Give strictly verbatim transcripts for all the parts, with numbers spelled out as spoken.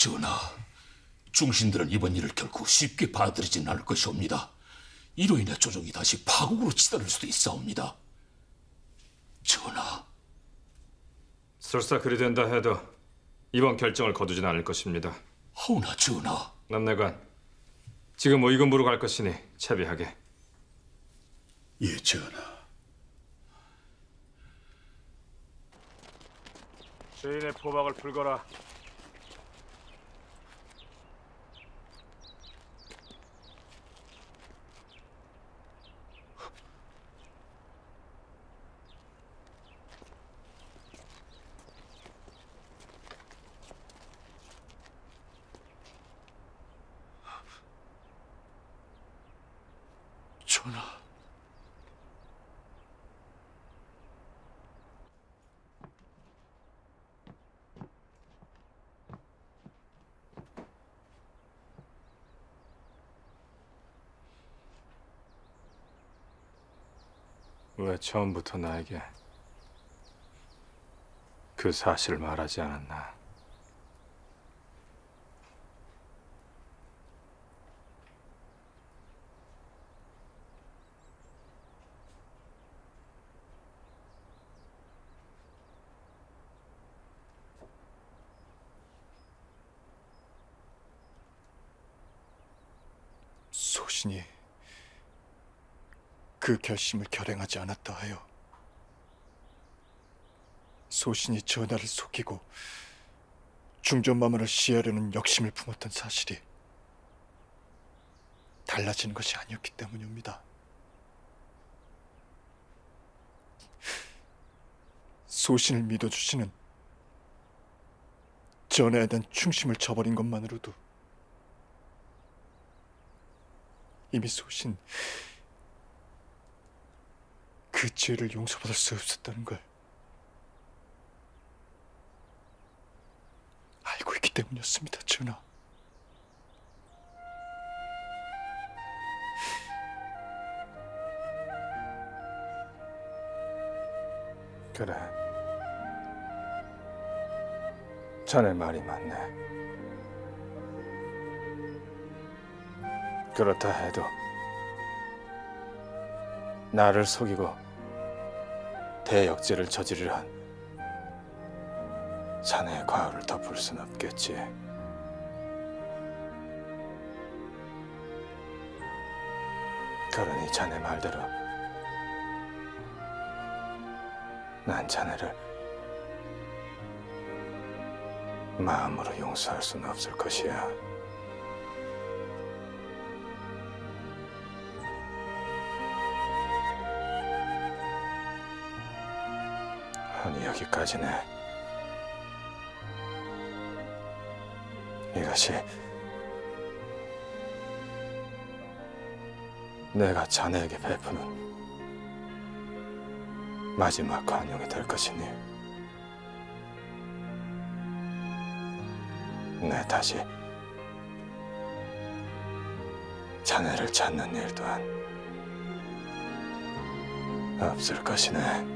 전하, 중신들은 이번 일을 결코 쉽게 받아들이진 않을 것이옵니다. 이로 인해 조정이 다시 파국으로 치달을 수도 있사옵니다. 전하. 설사 그리 된다 해도 이번 결정을 거두진 않을 것입니다. 하오나 전하. 남내관, 지금 의금부로 갈 것이니 채비하게. 예, 전하. 죄인의 포박을 풀거라. 전하. 왜 처음부터 나에게 그 사실을 말하지 않았나? 소신이 그 결심을 결행하지 않았다 하여 소신이 전하를 속이고 중전마마를 시해하려는 역심을 품었던 사실이 달라지는 것이 아니었기 때문입니다. 소신을 믿어주시는 전하에 대한 충심을 저버린 것만으로도 이미 소신 그 죄를 용서받을 수 없었다는 걸 알고 있기 때문이었습니다, 전하. 그래, 자네 말이 맞네. 그렇다 해도 나를 속이고 대역죄를 저지르려 한 자네의 과오를 덮을 순 없겠지. 그러니 자네 말대로 난 자네를 마음으로 용서할 수는 없을 것이야. 아니, 여기까지네. 이것이 내가 자네에게 베푸는 마지막 관용이 될 것이니 내 다시 자네를 찾는 일 또한 없을 것이네.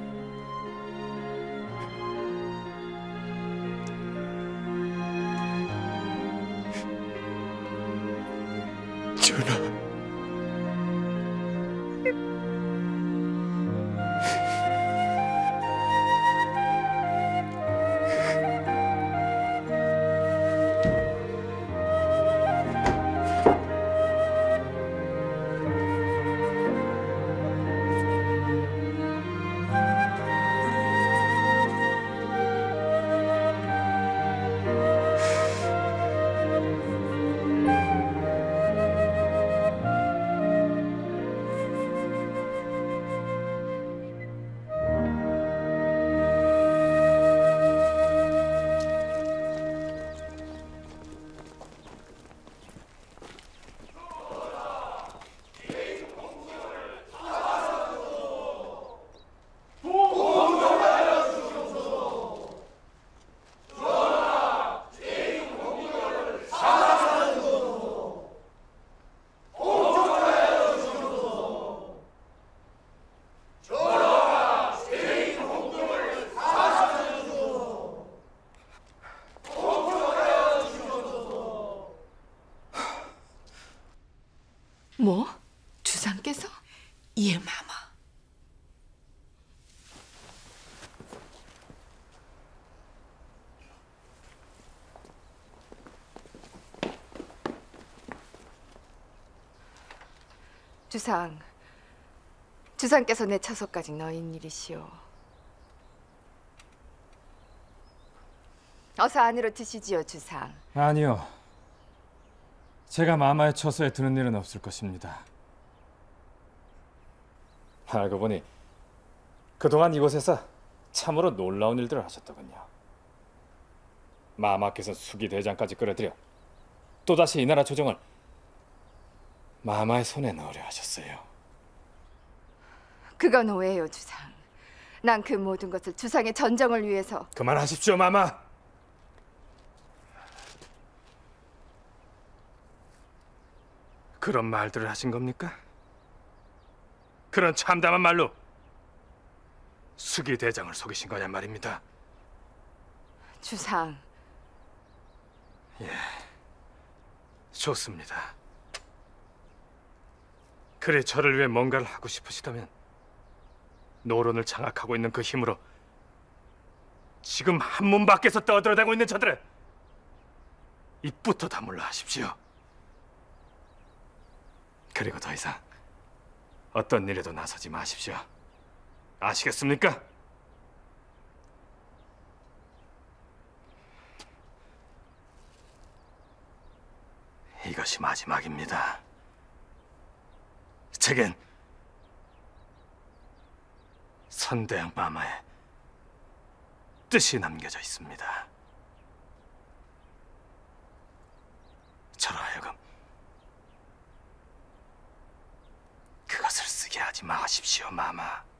전하. 뭐? 주상께서? 예, 마마. 주상, 주상께서 내 처소까지 너인 일이시오. 어서 안으로 드시지요, 주상. 아니요. 제가 마마의 처소에 드는 일은 없을 것입니다. 알고 보니 그동안 이곳에서 참으로 놀라운 일들을 하셨더군요. 마마께서 수기 대장까지 끌어들여 또다시 이 나라 조정을 마마의 손에 넣으려 하셨어요. 그건 오해요, 주상. 난 그 모든 것을 주상의 전정을 위해서. 그만하십시오, 마마. 그런 말들을 하신 겁니까? 그런 참담한 말로 수기 대장을 속이신 거냔 말입니다. 주상, 좋습니다. 그래 저를 위해 뭔가를 하고 싶으시다면 노론을 장악하고 있는 그 힘으로 지금 한문 밖에서 떠들어대고 있는 저들의 입부터 다물라 하십시오. 그리고 더 이상 어떤 일에도 나서지 마십시오. 아시겠습니까? 이것이 마지막입니다. 제겐 선대양 마마의 뜻이 남겨져 있습니다. 저로 하여금 그것을 쓰게 하지 마십시오, 마마.